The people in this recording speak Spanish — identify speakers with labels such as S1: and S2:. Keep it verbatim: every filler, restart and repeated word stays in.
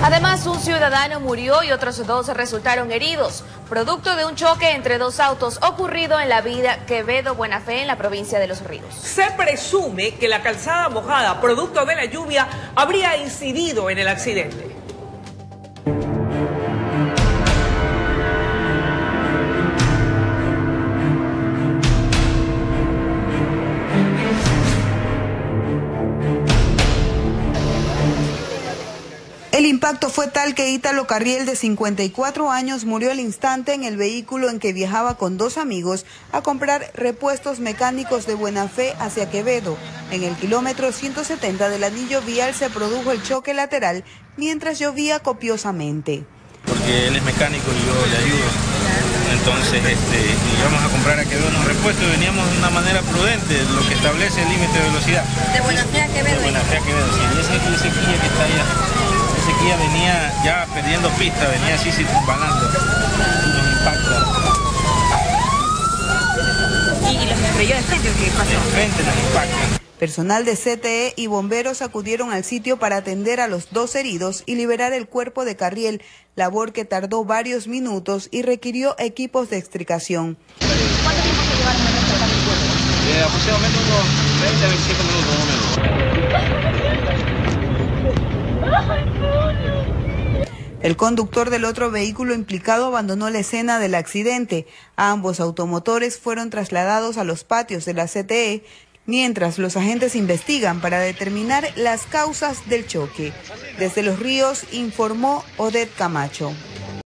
S1: Además, un ciudadano murió y otros dos resultaron heridos, producto de un choque entre dos autos ocurrido en la avenida Quevedo Buenafé en la provincia de Los Ríos.
S2: Se presume que la calzada mojada, producto de la lluvia, habría incidido en el accidente.
S3: El impacto fue tal que Ítalo Carriel, de cincuenta y cuatro años, murió al instante en el vehículo en que viajaba con dos amigos a comprar repuestos mecánicos de Buenafé hacia Quevedo. En el kilómetro ciento setenta del anillo vial se produjo el choque lateral mientras llovía copiosamente.
S4: Porque él es mecánico y yo le ayudo. Entonces este, íbamos a comprar a Quevedo unos repuestos y veníamos de una manera prudente, lo que establece el límite de velocidad.
S5: ¿De Buenafé a Quevedo?
S4: De Buenafé a Quevedo, sí. Y ese, ese Kia que está allá, ese Kia venía ya perdiendo pista, venía así circunvalando. Nos impacta.
S5: ¿Y los estrelló de frente o qué pasó?
S4: De frente nos impacta.
S3: Personal de C T E y bomberos acudieron al sitio para atender a los dos heridos y liberar el cuerpo de Carriel, labor que tardó varios minutos y requirió equipos de extricación.
S5: ¿Cuánto tiempo se llevaron a rescatar el cuerpo?
S4: Eh, aproximadamente unos veinte a veinticinco minutos.
S3: El conductor del otro vehículo implicado abandonó la escena del accidente. Ambos automotores fueron trasladados a los patios de la C T E, mientras los agentes investigan para determinar las causas del choque. Desde Los Ríos informó Odette Camacho.